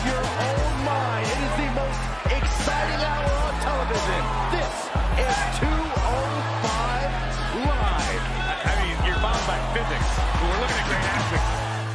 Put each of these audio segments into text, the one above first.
your own mind. It is the most exciting hour on television. This is 205 Live. I mean, you're bound by physics. We're looking at great athletes.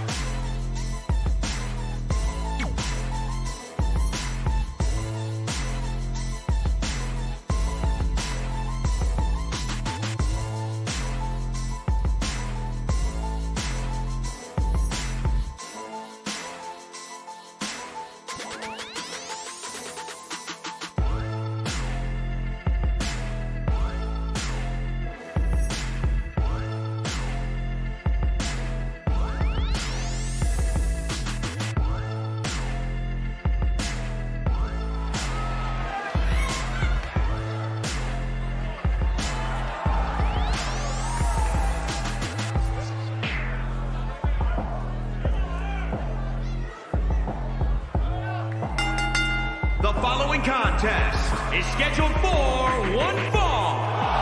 The following contest is scheduled for one fall.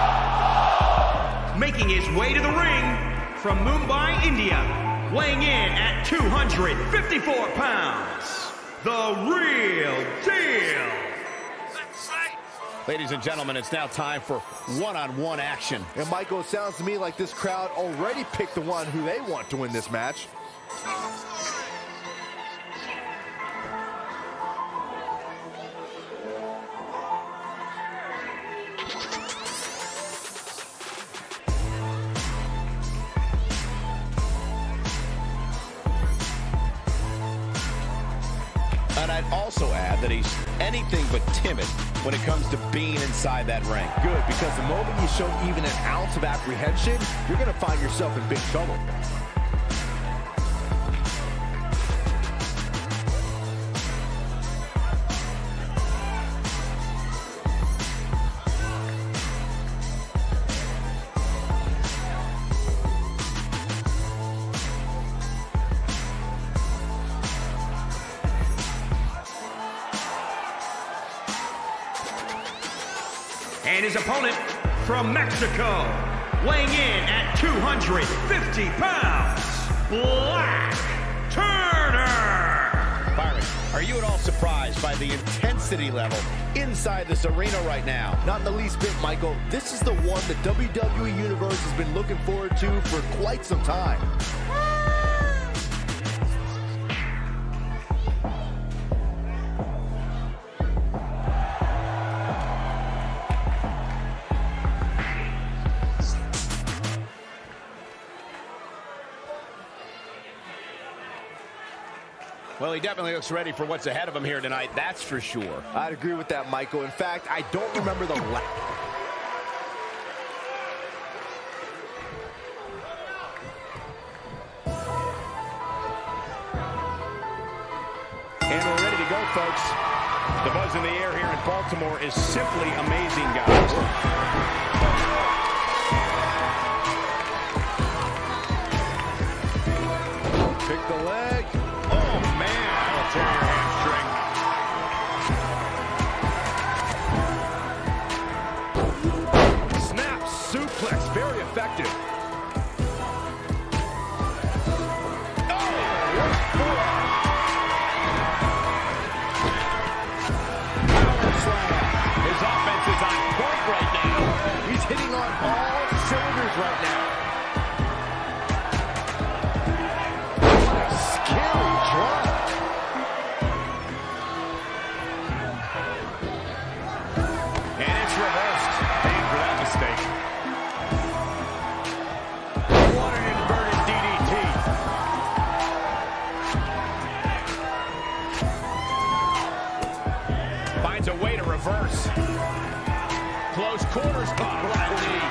Making his way to the ring from Mumbai, India, weighing in at 254 pounds, the real deal. Ladies and gentlemen, it's now time for one-on-one action. And Michael, it sounds to me like this crowd already picked the one who they want to win this match. And I'd also add that he's anything but timid when it comes to being inside that ring. Good, because the moment you show even an ounce of apprehension, you're going to find yourself in big trouble. And his opponent from Mexico, weighing in at 250 pounds, Black Turner. Byron, are you at all surprised by the intensity level inside this arena right now? Not in the least bit, Michael. This is the one the WWE Universe has been looking forward to for quite some time. Well, he definitely looks ready for what's ahead of him here tonight, that's for sure. I'd agree with that, Michael. In fact, I don't remember the last... And we're ready to go, folks. The buzz in the air here in Baltimore is simply amazing, guys. Pick the leg. Oh, man. That'll tear your hamstring. Snap suplex. Very effective. His offense is on point right now. He's hitting on all cylinders right now. What a scary drop. And it's reversed. Paying for that mistake. What an inverted DDT. Finds a way to reverse. Close quarters, caught with that knee.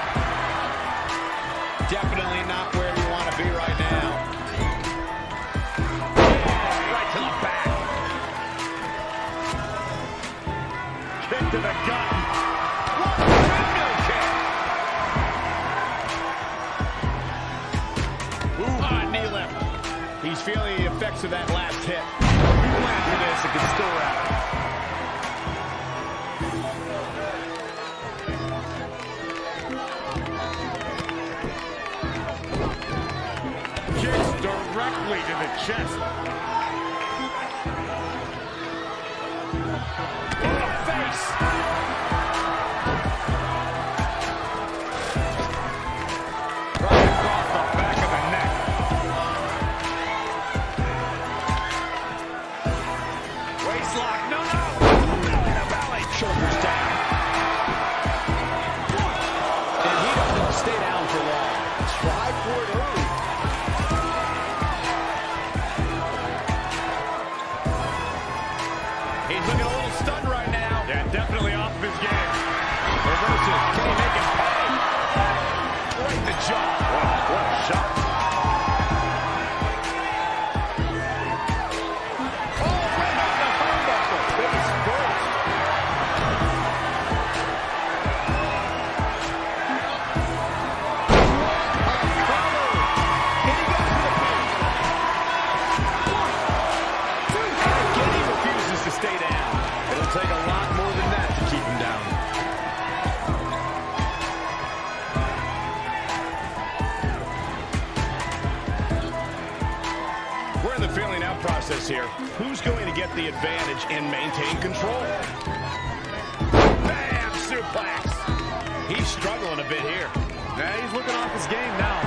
Definitely not where we want to be right now. Right to the back. Kick to the gut. What a windmill kick. Ooh, knee lift. He's feeling the effects of that last hit. If he went after this, it could still wrap. Kicks directly to the chest. In the face. Right across the back of the neck. Waist lock. No, no. In a ballet. Shoulders down. And he doesn't stay down for long. Try for it early. He's looking a little stunned right now. Yeah, definitely off of his game. Reverses. Can he make it pay? Right in the jaw. What a shot. Oh, right on the turnbuckle. Face first. And he goes for the pin. 1, 2. Again, he refuses to stay down. It'll take a lot more than that to keep him down. We're in the feeling out process here. Who's going to get the advantage and maintain control? Bam! Suplex. He's struggling a bit here. Yeah, he's looking off his game now.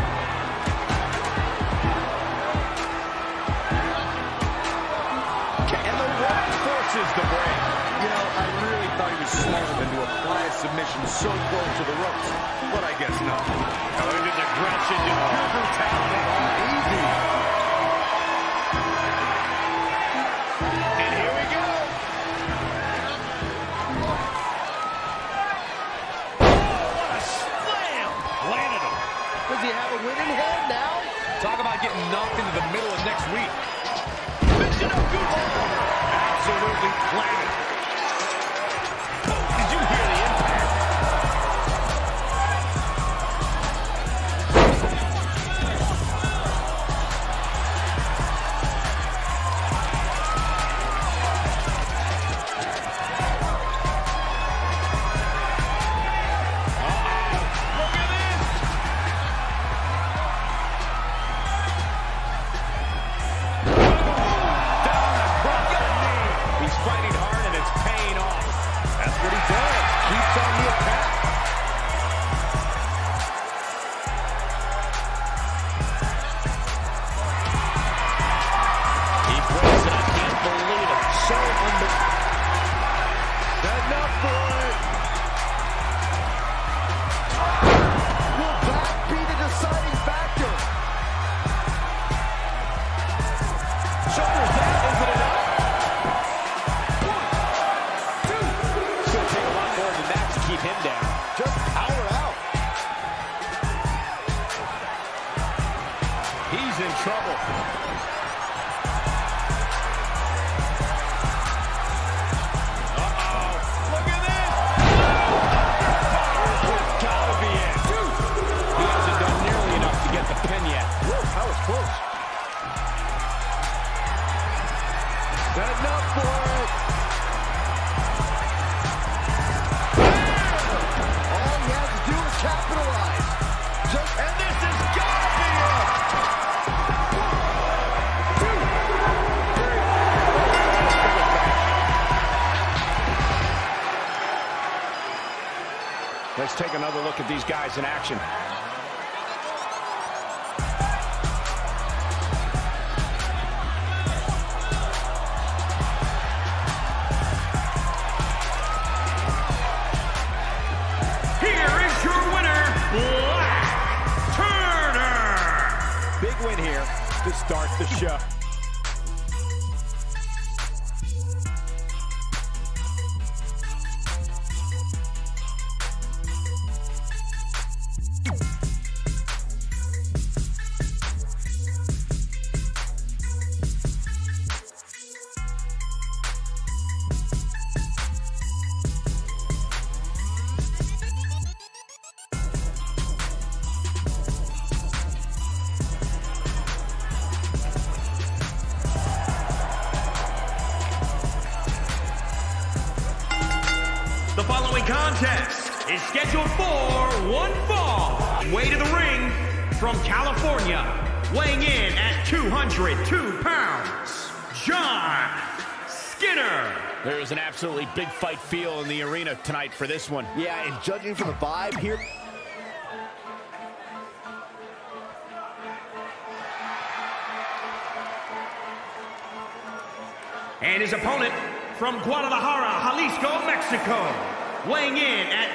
And the Rock forces the break. You know, I really thought he was smarter than to apply a submission so close to the ropes, but I guess not. Going to aggression, just pure brutality. Easy. And here we go. Oh, what a slam. Landed him. Does he have a win in hand now? Talk about getting knocked into the middle of next week. Mission up, good ball. Absolutely planted. Oh, did you hear the impact? Look at this. Down across the knee. He's fighting hard and it's paying off. That's what he does. Keeps on the attack. He breaks it. I can't believe it. So unbelievable. Setting up for it. Will that be the deciding factor? Shoulders down, is it enough? 1, 2. It's going to take a lot more than that to keep him down. Just power out. He's in trouble. Uh-oh. Look at this. It's got to be it. He hasn't done nearly enough to get the pin yet. Whoa, that was close. Setting up for it. All he has to do is capitalize. And this has got to be it. 1, 2, 3. Let's take another look at these guys in action. Here is your winner, Black Turner. Big win here to start the show. The following contest is scheduled for one fall. Way to the ring from California, weighing in at 202 pounds, John Skinner. There is an absolutely big fight feel in the arena tonight for this one. Yeah, and judging from the vibe here. And his opponent from Guadalajara, Jalisco, Mexico, weighing in at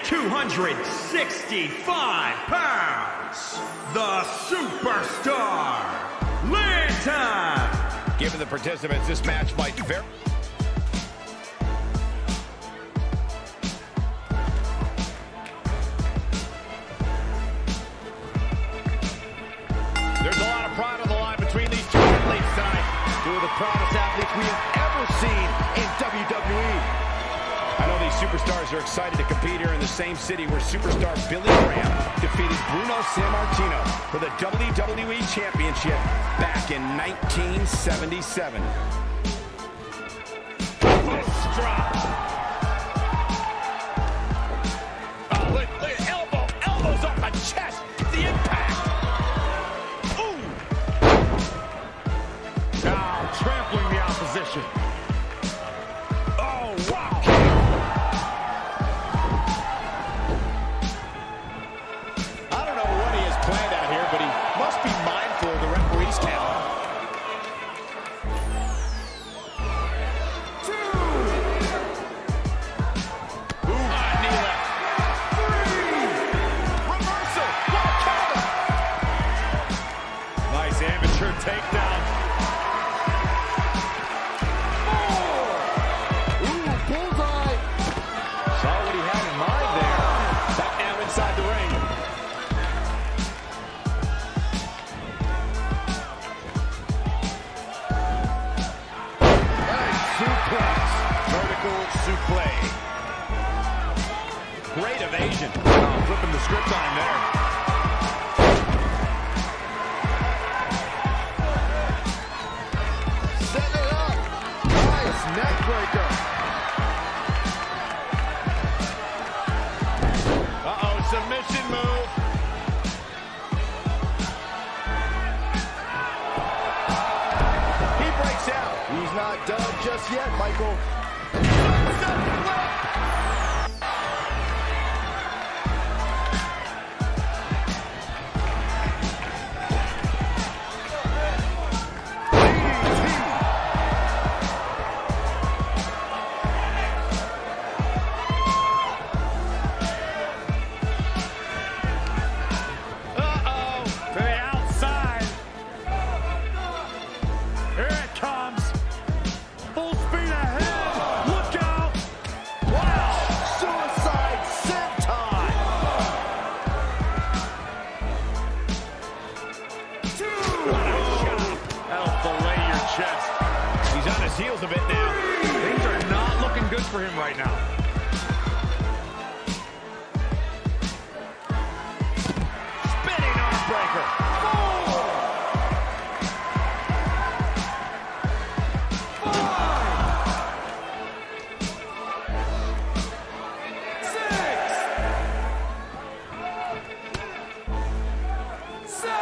265 pounds, the superstar, Linton. Given the participants, this match might very... There's a lot of pride on the line between these two athletes tonight. Two of the proudest athletes we have ever seen in WWE. I know these superstars are excited to compete here in the same city where superstar Billy Graham defeated Bruno Sammartino for the WWE Championship back in 1977. This drop. Oh, look at elbows off the chest. The impact. Ooh. Now trampling the opposition. Oh, wow. Planned out here, but he must be mindful of the referee's count. 2. Ooh, knee left. 3. Reversal. One counter. Nice amateur takedown. 4. Ooh, bullseye. Saw what he had in mind there. Back now inside the ring. Suplex. Great evasion. Oh, flipping the script on him there. Set it up. Nice neck breaker. Uh-oh, submission move. He breaks out. He's not done just yet, Michael. He's on his heels a bit now. Things are not looking good for him right now. Spinning arm breaker. 4. 5. 6. 7.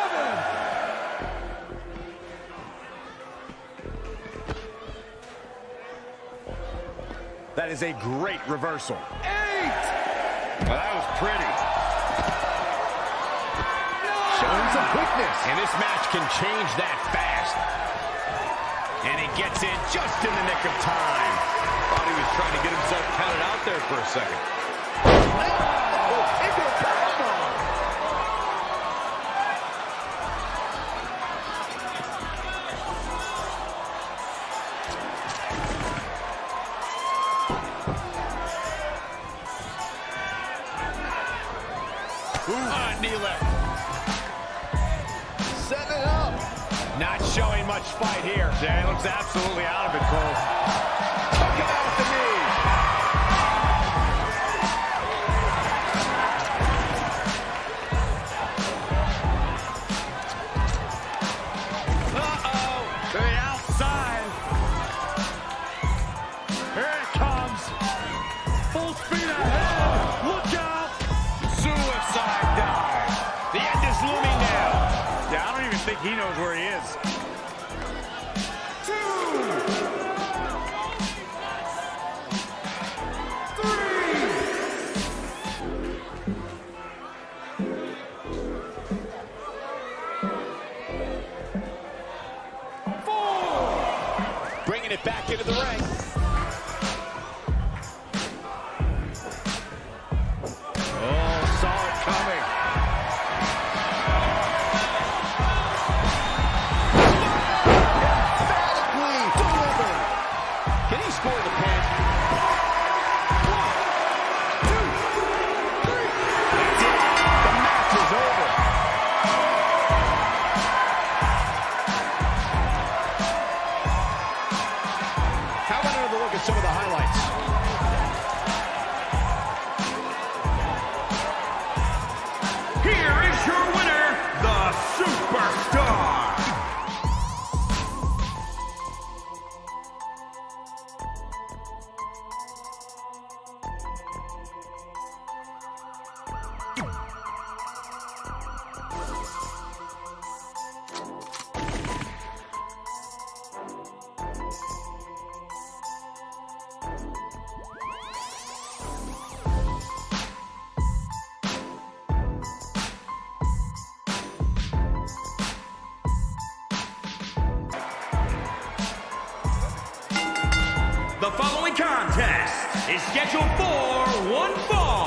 That is a great reversal. 8! Well, that was pretty. Showing some quickness. And this match can change that fast. And he gets in just in the nick of time. Thought he was trying to get himself counted out there for a second. Oh, into a powerbomb. Knee left. Setting it up. Not showing much fight here. Yeah, he looks absolutely out of it, Cole. Took him out with the knee. Uh-oh. To the outside. Here it comes. Full speed ahead. Look out. Suicide dive. The end is looming now. Yeah, I don't even think he knows where he is. 2. bringing it back into the ring. Oh, saw it coming. Emphatically delivered. Can he score the pin? 1, 2, 3. That's it. The match is over. How about another look at some of the highlights? Here is your winner, the Superstar. The following contest is scheduled for one fall.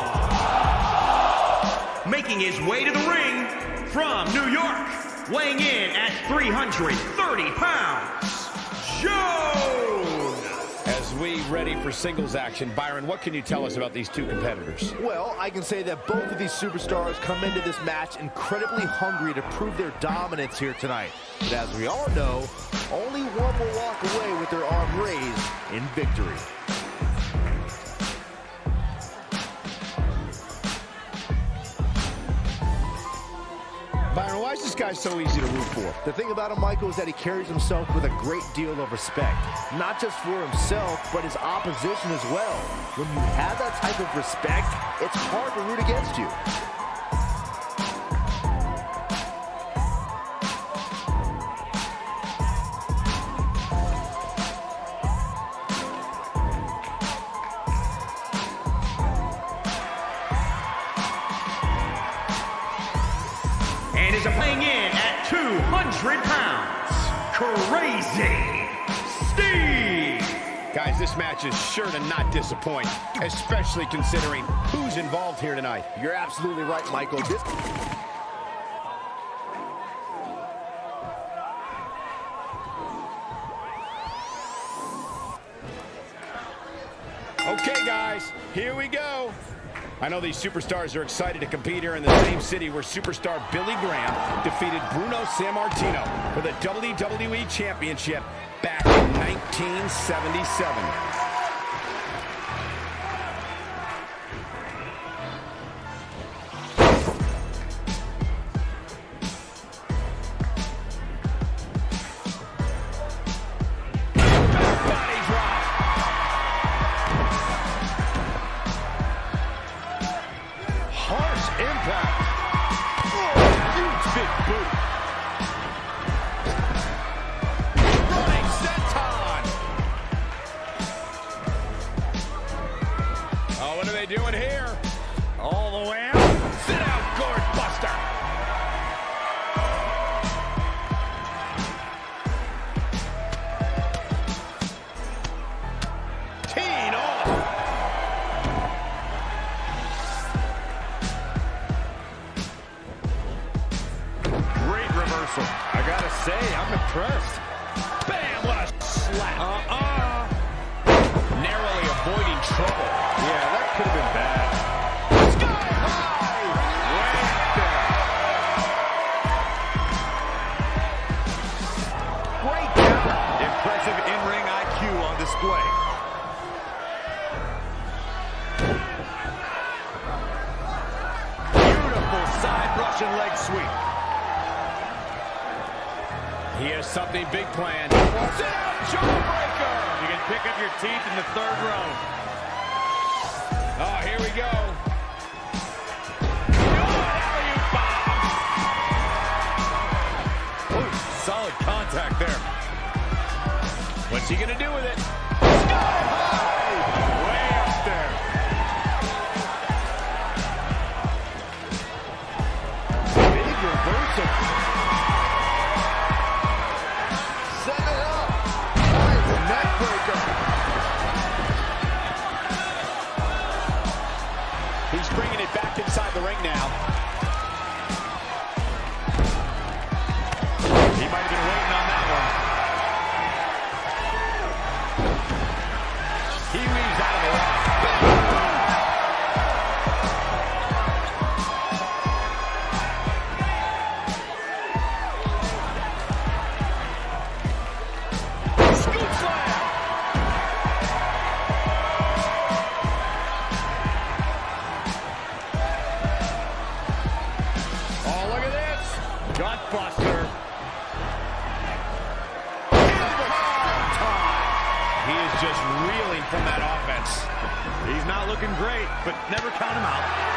Making his way to the ring from New York, weighing in at 330 pounds, Joan. As we ready for singles action, Byron, what can you tell us about these two competitors? Well, I can say that both of these superstars come into this match incredibly hungry to prove their dominance here tonight. But as we all know, only one will walk away with their arm raised in victory. Byron, why is this guy so easy to root for? The thing about him, Michael, is that he carries himself with a great deal of respect. Not just for himself, but his opposition as well. When you have that type of respect, it's hard to root against you. And is weighing in at 200 pounds, Crazy Steve. Guys, this match is sure to not disappoint, especially considering who's involved here tonight. You're absolutely right, Michael. Okay, guys, here we go. I know these superstars are excited to compete here in the same city where superstar Billy Graham defeated Bruno Sammartino for the WWE Championship back in 1977. Impact. Oh, huge big boot. Running senton. Oh, what are they doing here? All the way out. Sit out, gourd buster. Teen off. I gotta say, I'm impressed. Bam, what a slap. Narrowly avoiding trouble. Yeah, that could have been bad. Sky high! Way up there. Great counter. Impressive in-ring IQ on display. Beautiful side Russian leg sweep. He has something big planned. Jawbreaker! You can pick up your teeth in the third row. Oh, here we go. Oh, solid contact there. What's he gonna do with it? Sky high! Way up there. Big reversal. Set it up. Nice neck Gutbuster. He is just reeling from that offense. He's not looking great, but never count him out.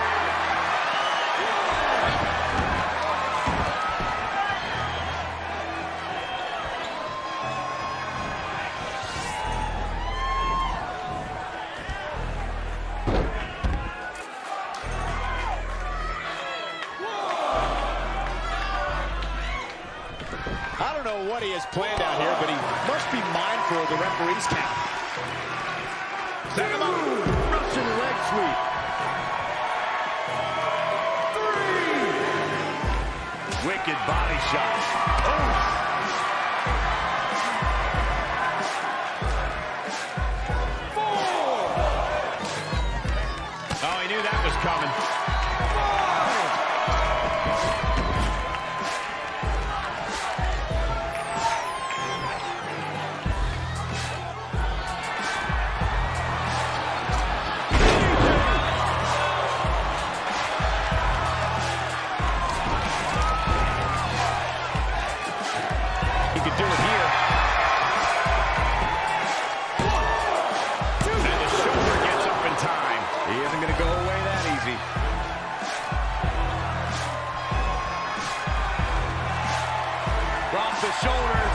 I don't know what he has planned out here, but he must be mindful of the referee's count. Set him up. Russian leg sweep. 3. Wicked body shots. Oh. 4. Oh, he knew that was coming. 2. Shoulders.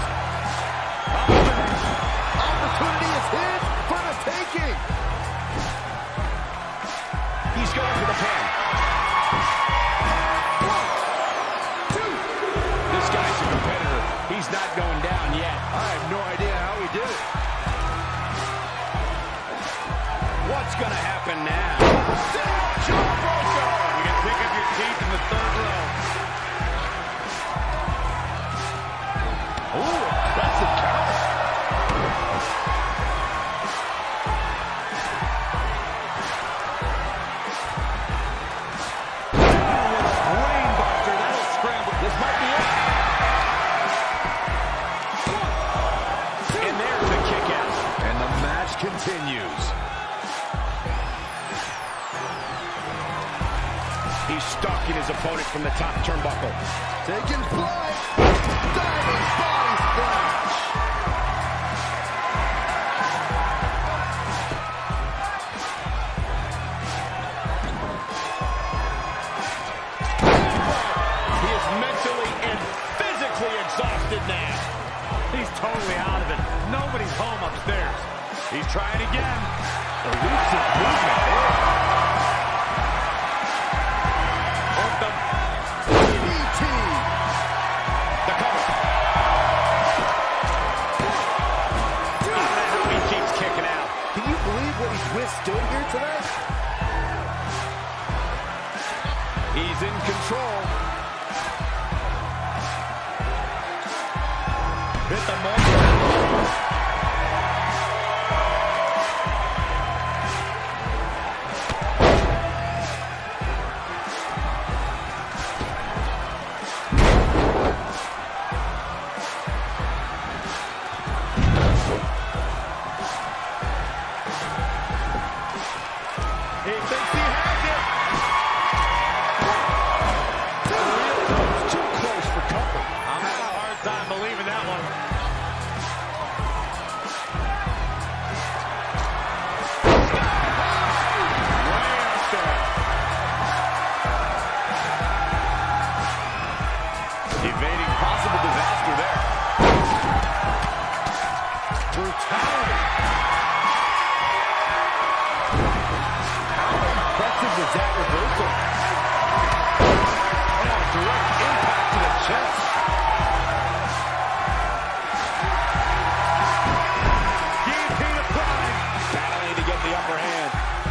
Opportunity is his for the taking. He's going for the pin. 1, 2. This guy's a competitor. He's not going down yet. I have no idea how he did it. What's going to happen now? Jawbreaker. You can pick up your teeth in the 3rd row. Ooh, impressive counter. Brainbuster. That'll scramble. This might be it. 1, 2. And there's the kick out. And the match continues. He's stalking his opponent from the top turnbuckle. Taking flight. Diving body splash. He is mentally and physically exhausted now. He's totally out of it. Nobody's home upstairs. He's trying again. Elusive movement there. DDT. The cover. I don't know how he keeps kicking out. Can you believe what he's withstood here tonight? He's in control. Hit the moment. He thinks he has it. It's too close for comfort. I'm having a hard time believing that one. Way up there. Evading possible disaster there. Brutality. Impressive is that reversal. And a direct impact to the chest. Guillotine applied. Battling to get the upper hand.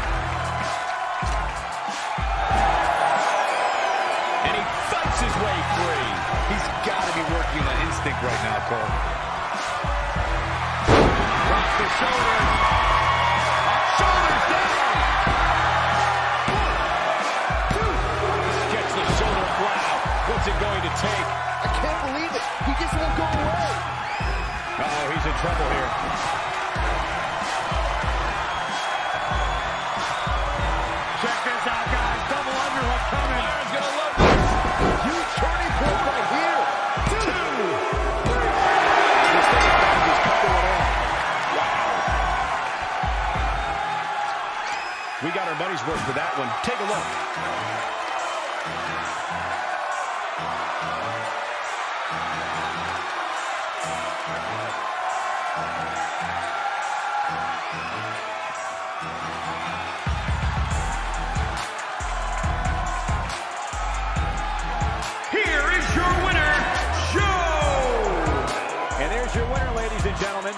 And he fights his way free. He's got to be working on instinct right now, Cole. Drops the shoulders. Shoulders down. We got our money's worth for that one. Take a look. Here is your winner, Joe! And there's your winner, ladies and gentlemen.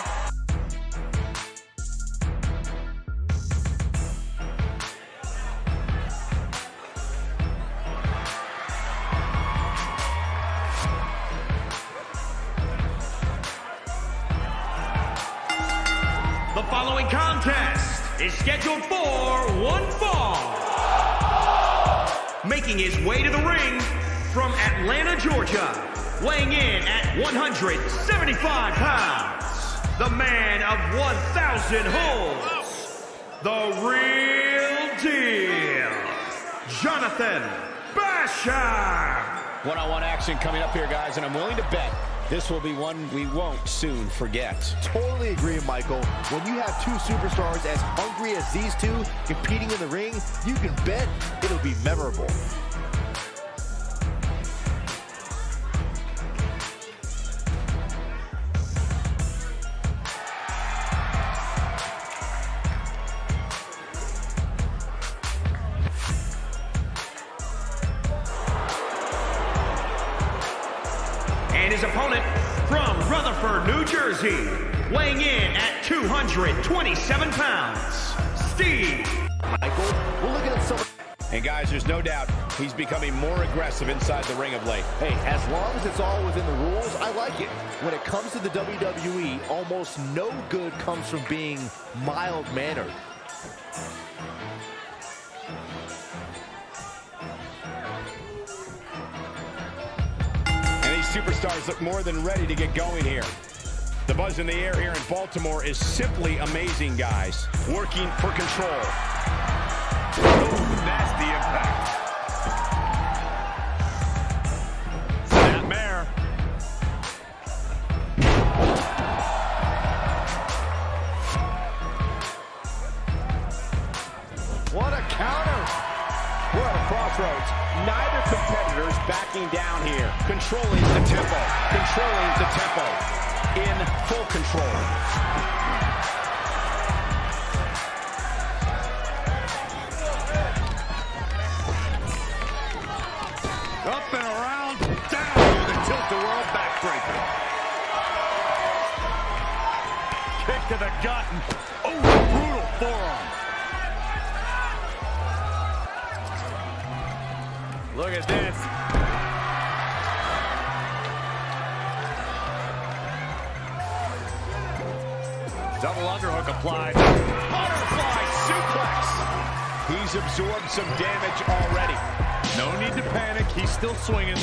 The following contest is scheduled for one fall. Making his way to the ring from Atlanta, Georgia, weighing in at 175 pounds, the man of 1,000 holds, the real deal, Jonathan Basham. One-on-one action coming up here, guys, and I'm willing to bet this will be one we won't soon forget. Totally agree, Michael. When you have two superstars as hungry as these two competing in the ring, you can bet it'll be memorable. And his opponent from Rutherford, New Jersey, weighing in at 227 pounds, Steve. Michael, we're looking at someone. And guys, there's no doubt he's becoming more aggressive inside the ring of late. Hey, as long as it's all within the rules, I like it. When it comes to the WWE, almost no good comes from being mild-mannered. Superstars look more than ready to get going here. The buzz in the air here in Baltimore is simply amazing, guys. Working for control. Nasty impact. Snapmare. What a counter. We're at a crossroads. Neither competitor's backing down here. Controlling the tempo. Controlling the tempo. In full control. Up and around, down with a tilt-the-world backbreaker. Kick to the gut. Oh, brutal forearm. Look at this. Double underhook applied. Butterfly suplex. He's absorbed some damage already. No need to panic. He's still swinging.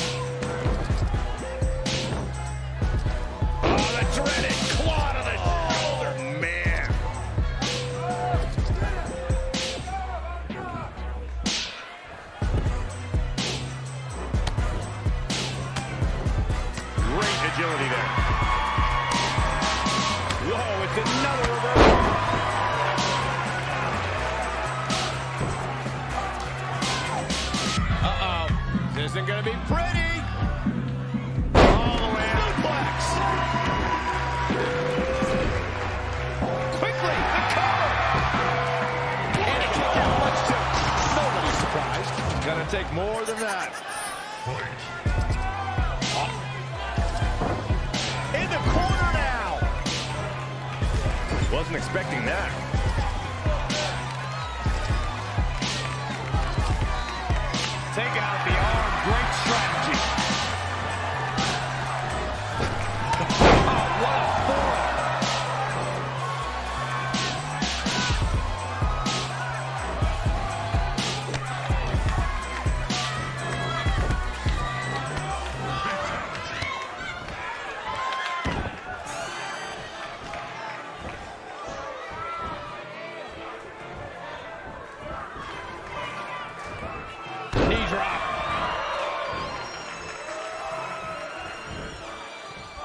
Oh, the dreaded claw to the shoulder. Man. Great agility there. Whoa, it's another reversal. Uh-oh. This isn't going to be pretty. All the way out. Suplex. Quickly, the cover. And a kick out much too. Nobody's surprised. Gonna take more than that. In the corner now. Wasn't expecting that. Take out the arm. Great strategy. Oh, what a forearm. Knee drop.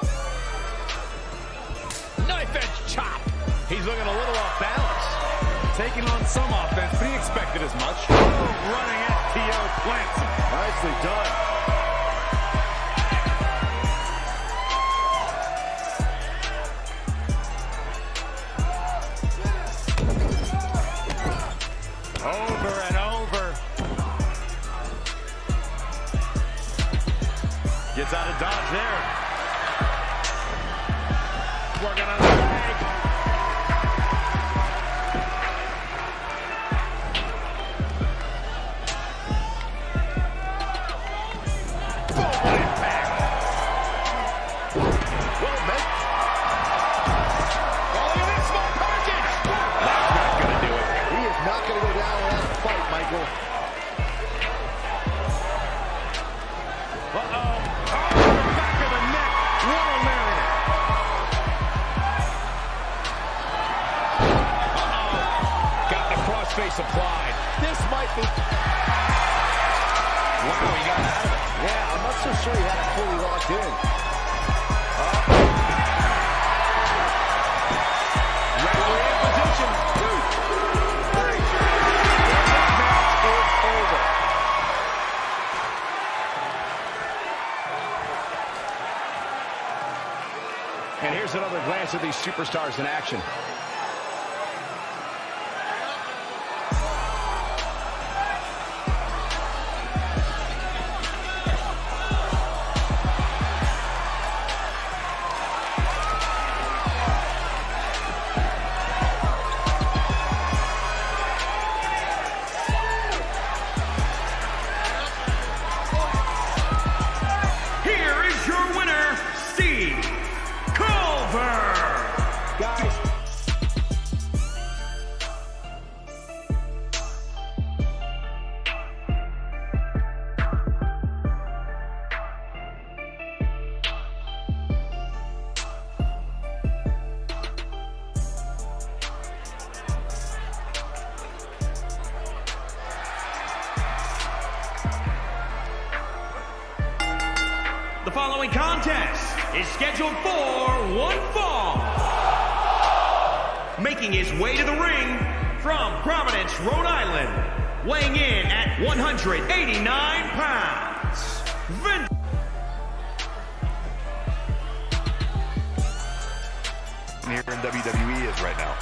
Knife edge chop. He's looking a little off balance. taking on some offense, but he expected as much. Oh, running FTO plants. Nicely done. Over and over. Gets out of dodge there. Working on the leg. Boom, impact. Well met. Oh, look at this small package. That's not going to do it. He is not going to go down in that fight, Michael. Uh-oh. Oh, back of the neck. What a lariat. Got the crossface applied. This might be... Wow, he got out of it. Yeah, I'm not so sure he had it fully locked in. Referee in position. 2, 3. This match is over. And here's another glance at these superstars in action. Here is your winner, Steve Culver. Guys. The following contest is scheduled for one fall. Making his way to the ring from Providence, Rhode Island, weighing in at 189 pounds. Here in WWE is right now.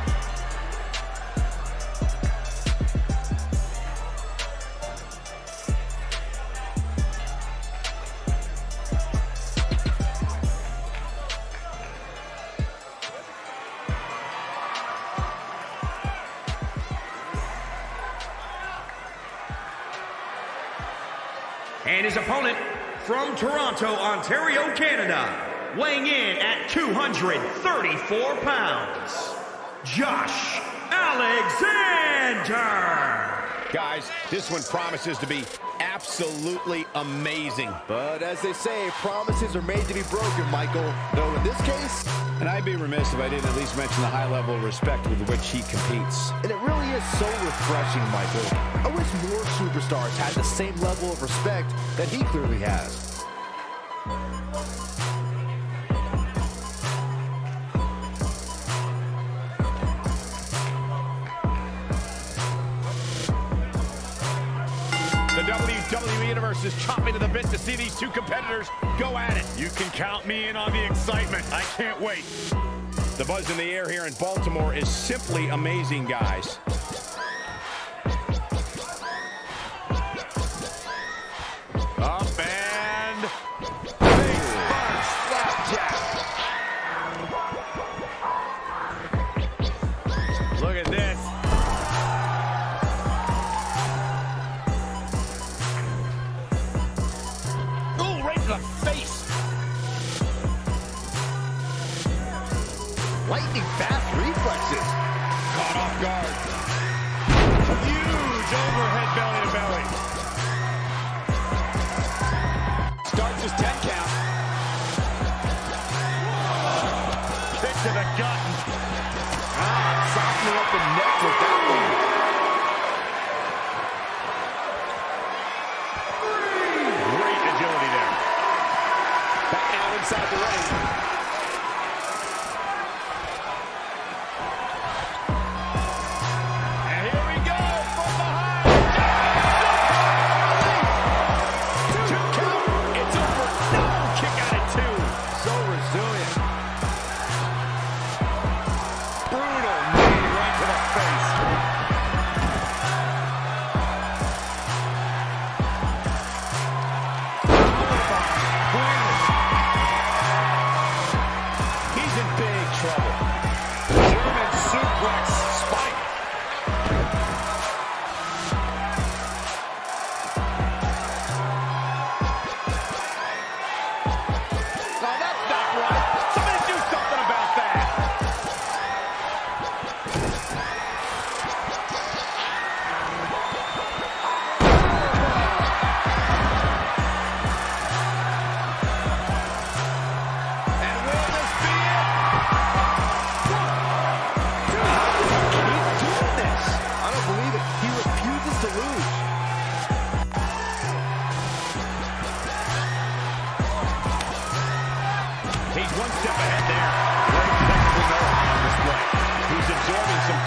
And his opponent from Toronto, Ontario, Canada, weighing in at 234 pounds, Josh Alexander. Guys, this one promises to be absolutely amazing. But as they say, promises are made to be broken, Michael. Though in this case... And I'd be remiss if I didn't at least mention the high level of respect with which he competes. And it really is so refreshing, Michael. I wish more superstars had the same level of respect that he clearly has. The WWE Universe is chomping at the bit to see these two competitors go at it. You can count me in on the excitement. I can't wait. The buzz in the air here in Baltimore is simply amazing, guys. Up and big punch, slapjack. Look at this. Oh, right to the face. Lightning fast reflexes. Caught off guard. Huge overhead belly to belly. Starts his 10 count. Kick to the gut. Softening up the neck with that one. Great agility there. Back out inside the ring.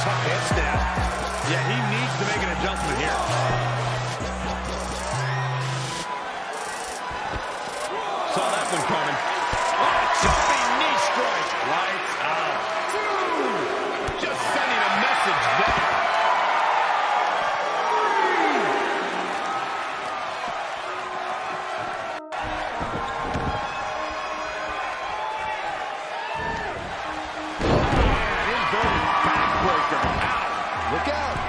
tough head snap. Yeah, he needs to make an adjustment here. Saw that one coming. Oh, jumping knee strike. Lights out. Just sending a message there. Look out.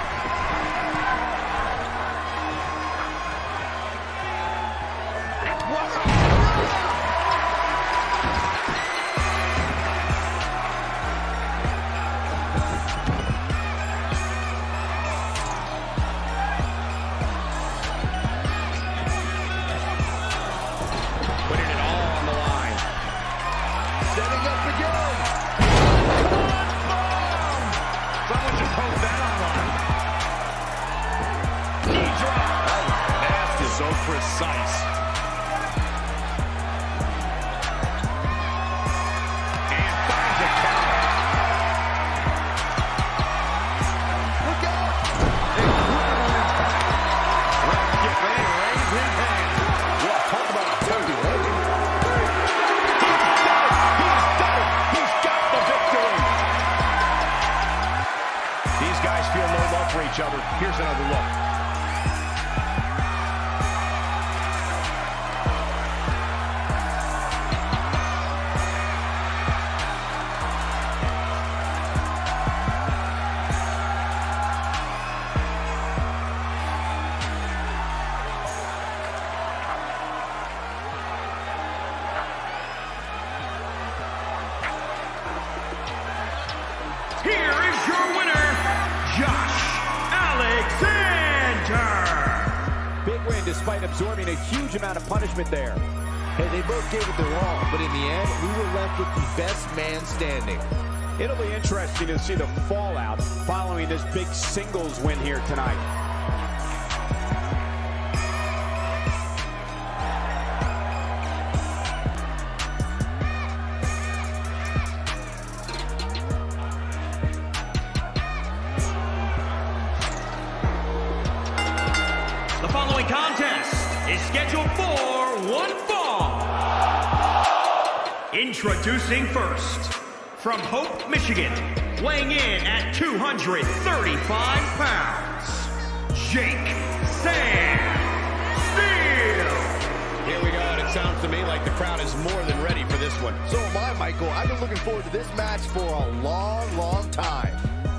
Putting it all on the line. Setting up again. Someone just post that online. Knee drop. Fast is so precise. And finds a counter. Look out. Let's get ready to raise his hand. Yeah, talk about a dirty leg. He's done it. He's got the victory. These guys feel no love for each other. Here's another look. Here is your winner, Josh Alexander. Big win despite absorbing a huge amount of punishment there. Hey, they both gave it their all, but in the end, we were left with the best man standing. It'll be interesting to see the fallout following this big singles win here tonight. The following contest is scheduled for one fall. Introducing first, from Hope, Michigan, weighing in at 235 pounds, Jake Sam Steele. Here we go, and it sounds to me like the crowd is more than ready for this one. So am I, Michael. I've been looking forward to this match for a long, long time.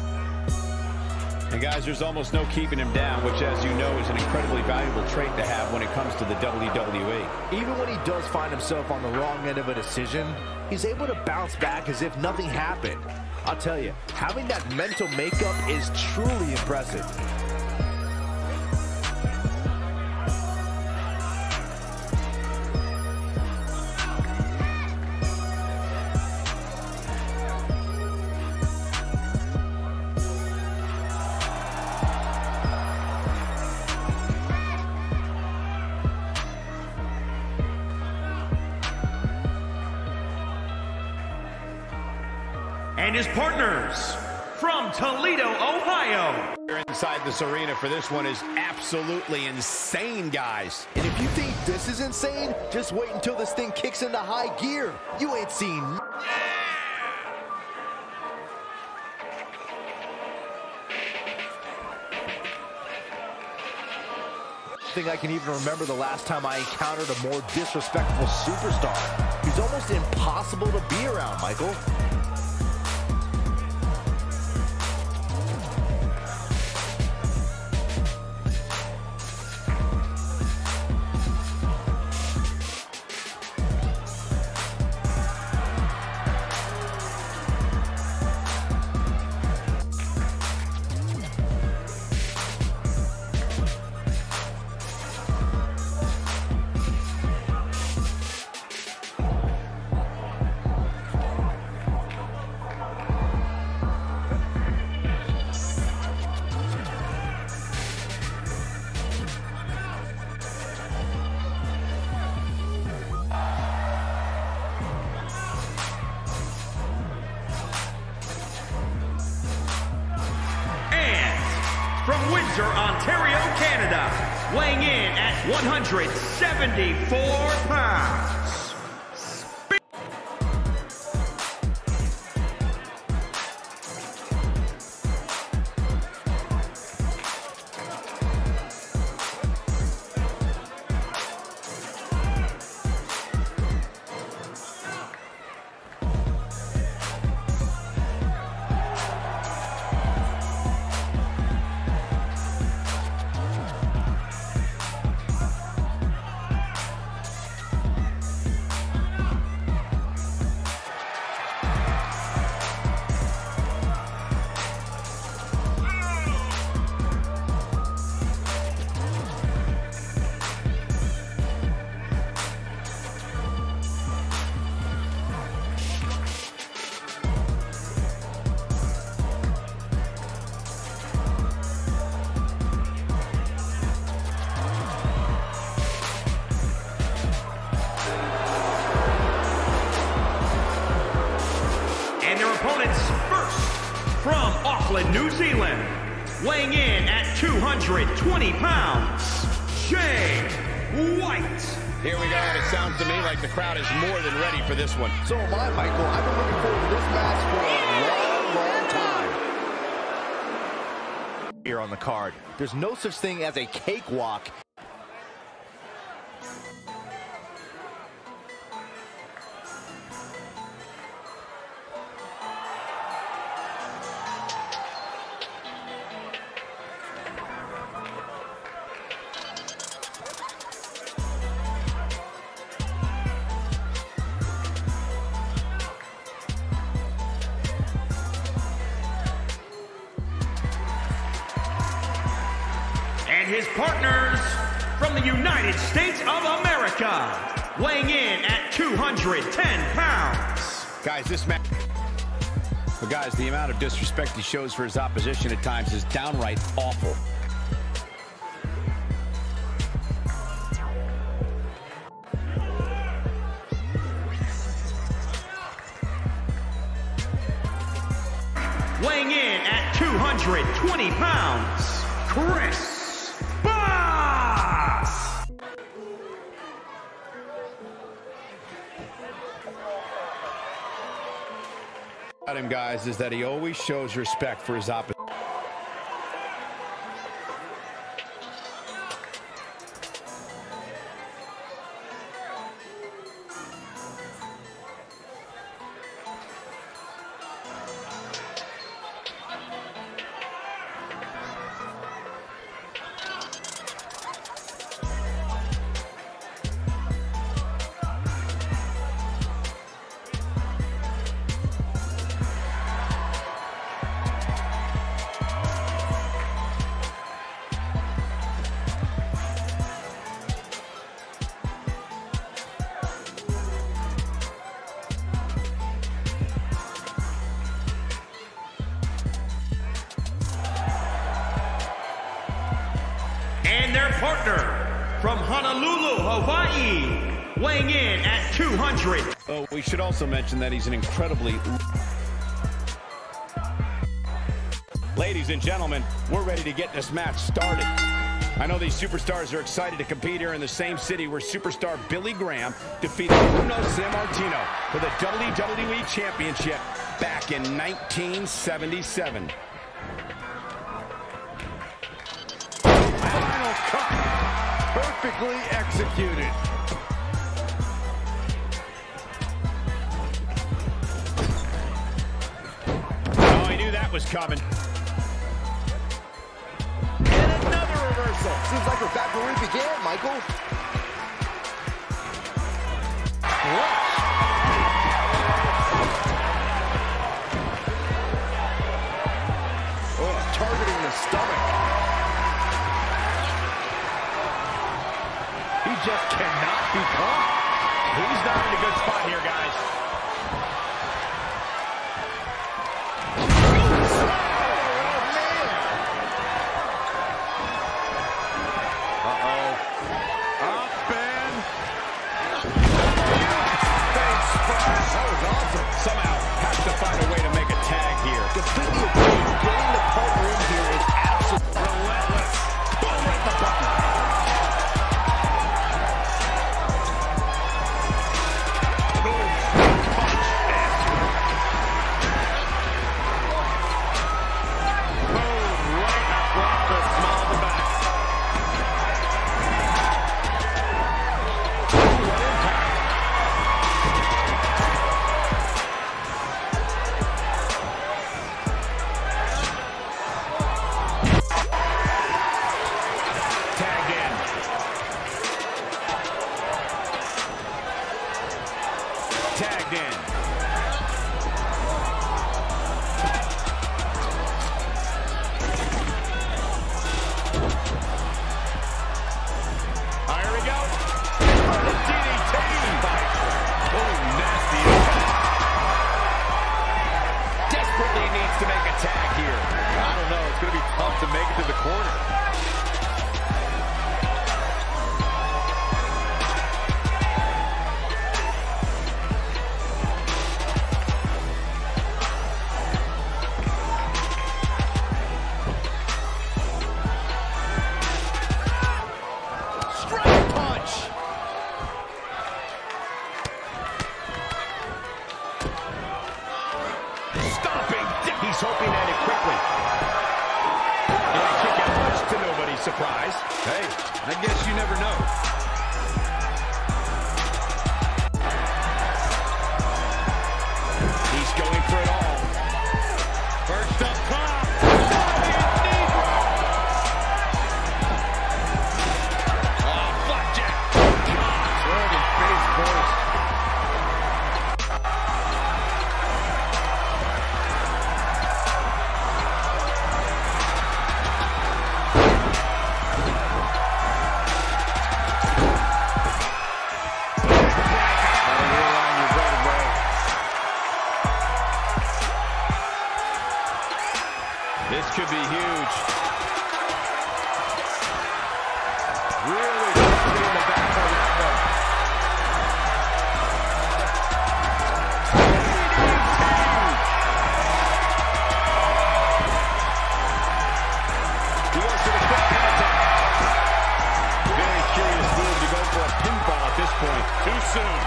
And guys, there's almost no keeping him down, which, as you know, is an incredibly valuable trait to have when it comes to the WWE. Even when he does find himself on the wrong end of a decision, he's able to bounce back as if nothing happened. I'll tell you, having that mental makeup is truly impressive. And his partners, from Toledo, Ohio. Here inside this arena for this one is absolutely insane, guys. And if you think this is insane, just wait until this thing kicks into high gear. You ain't seen. I think I can even remember the last time I encountered a more disrespectful superstar. He's almost impossible to be around, Michael. from Windsor, Ontario, Canada, weighing in at 174 pounds. Opponents first, from Auckland, New Zealand, weighing in at 220 pounds, Jay White. Here we go, and it sounds to me like the crowd is more than ready for this one. So am I, Michael. I've been looking forward to this match for a long, long time. Here on the card, there's no such thing as a cakewalk. And his partners from the United States of America, weighing in at 210 pounds. Guys, this match... But guys, the amount of disrespect he shows for his opposition at times is downright awful. Weighing in at 220 pounds, Chris. About him, guys, is that he always shows respect for his opposition. And their partner from Honolulu, Hawaii, weighing in at 200. Oh, we should also mention that he's an incredibly... Ladies and gentlemen, we're ready to get this match started. I know these superstars are excited to compete here in the same city where superstar Billy Graham defeated Bruno Sammartino for the WWE Championship back in 1977. Final cut, perfectly executed. Oh, I knew that was coming. And another reversal. Seems like we're back where we began, Michael. Oh, targeting the stomach. He just cannot be caught. He's not in a good spot here, guys. Somehow has to find a way to make a tag here. Completely agree. Getting the partner in here is absolutely... be tough to make it to the corner. He's hoping at it quickly. And a kick out much to nobody's surprise. Hey, I guess you never know. He's going for it all. First up top. Oh, flapjack. Sword in face first. This could be huge. Really quickly in the back on that one. He goes for the quick contact. Very curious move to go for a pinfall at this point. Too soon.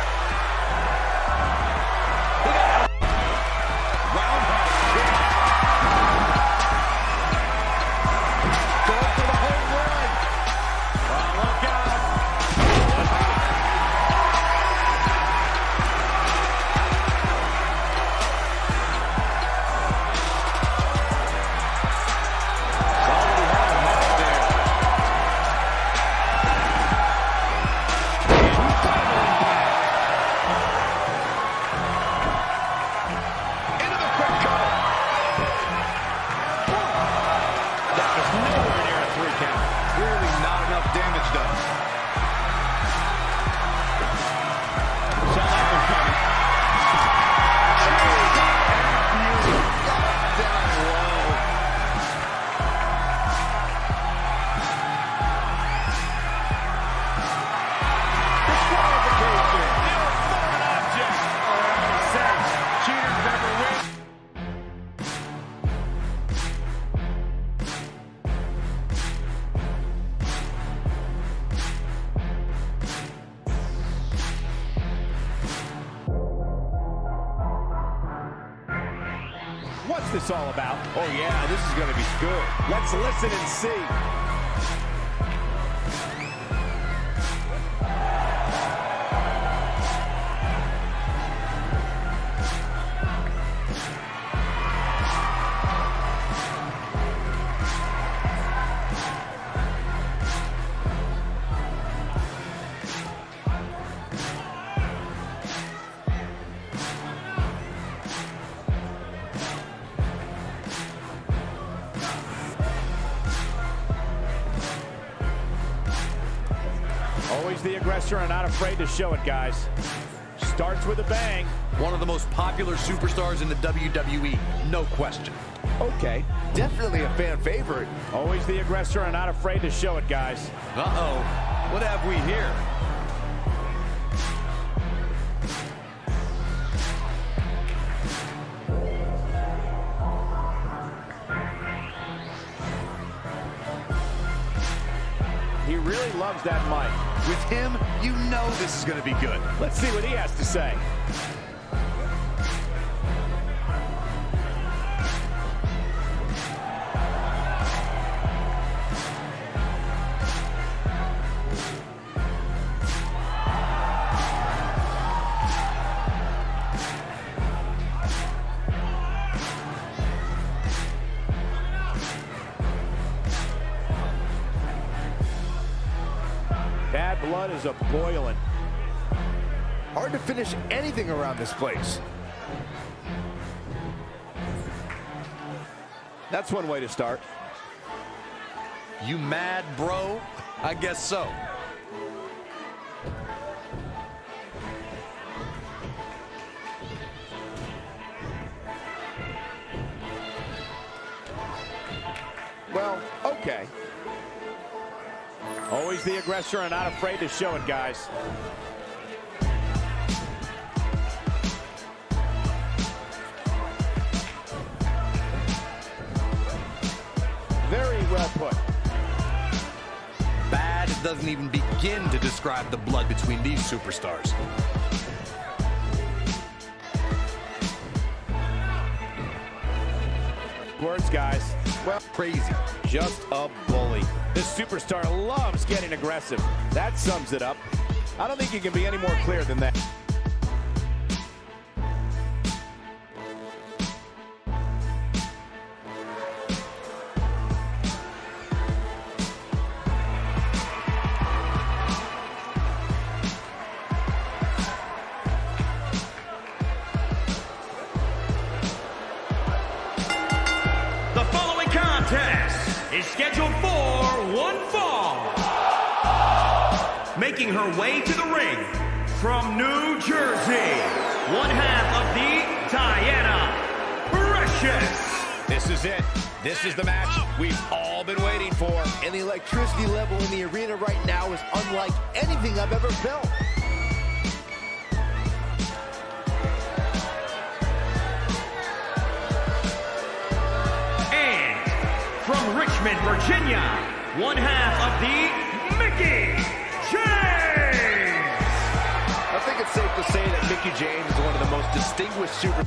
Damage done. Saw that one coming. Down low. Disqualification. Never foreign object. Sense. Cheaters never win. What's this all about? Oh yeah, this is gonna be good. Let's listen and see. Always the aggressor and not afraid to show it, guys. Starts with a bang. One of the most popular superstars in the WWE, no question. Okay. Definitely a fan favorite. Always the aggressor and not afraid to show it, guys. Uh-oh. What have we here? He really loves that mic. With him, you know this is going to be good. Let's see what he has to say. Bad blood is a-boiling. Hard to finish anything around this place. That's one way to start. You mad, bro? I guess so. well, okay. Always the aggressor and not afraid to show it, guys. Very well put. Bad doesn't even begin to describe the blood between these superstars. Words, guys. Well, Crazy. just a bully. This superstar loves getting aggressive. That sums it up. I don't think you can be any more clear than that. The following contest is scheduled for one fall. Making her way to the ring from New Jersey, one half of the Diana Precious. This is it. This is the match we've all been waiting for. And the electricity level in the arena right now is unlike anything I've ever felt. And from Richmond, Virginia, one half of the Mickey James. I think it's safe to say that Mickey James is one of the most distinguished super...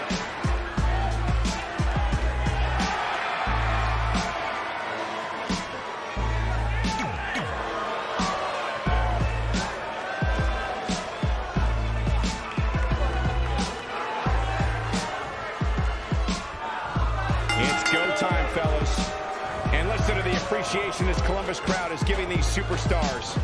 It's go time, fellas. And listen to the appreciation this Columbus crowd is giving these superstars.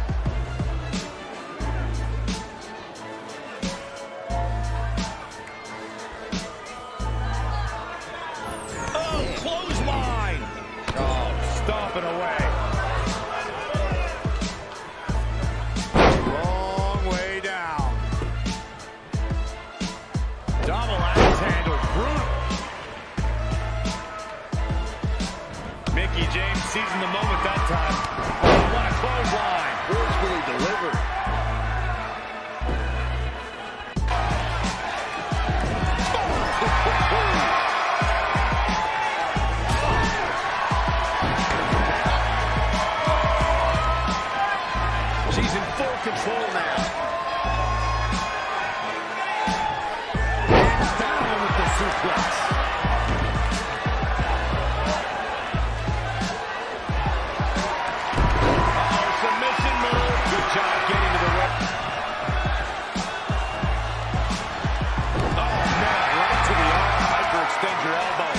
Oh, clothesline! Oh, stomping away. Long way down. Double axe handle. Brutal. Mickey James seizing the moment that time. Oh, what a clothesline. forcefully delivered. She's in full control now. Hands down with the suplex. Submission move. Good job getting to the rope. Oh, man, right to the arm. Hyperextend your elbow.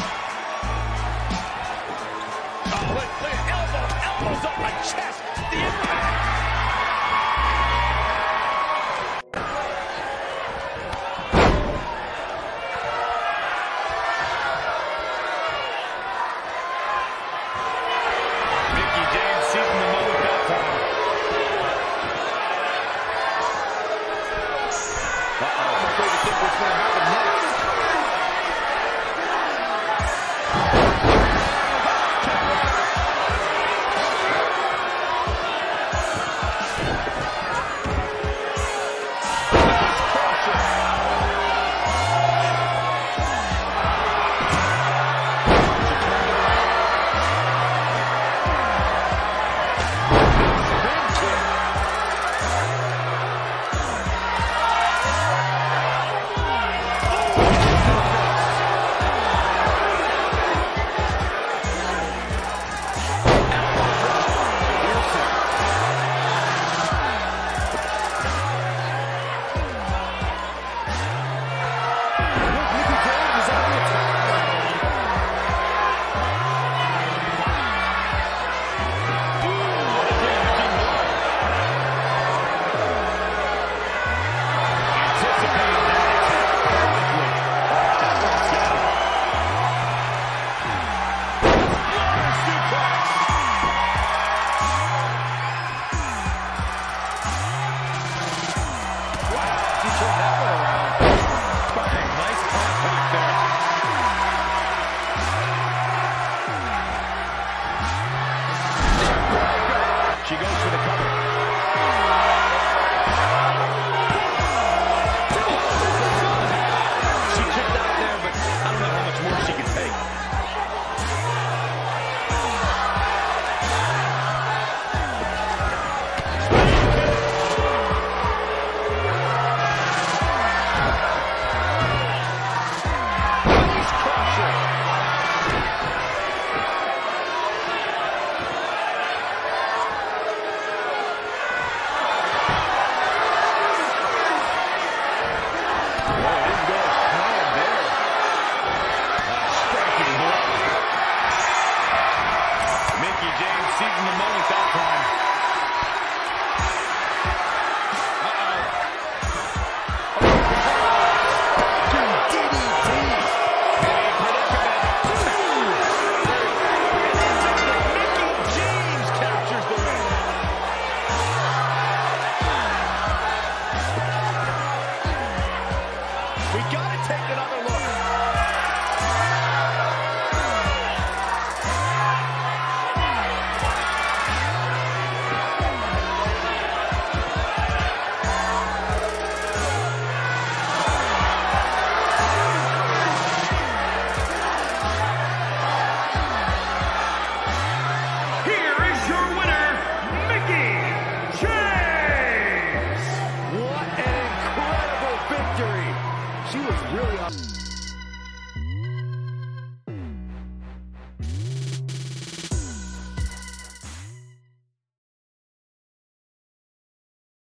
Oh, look, elbows up my chest. The impact. Mickey James seizing the moment that time. I'm afraid to think what's going to happen next. in the moment.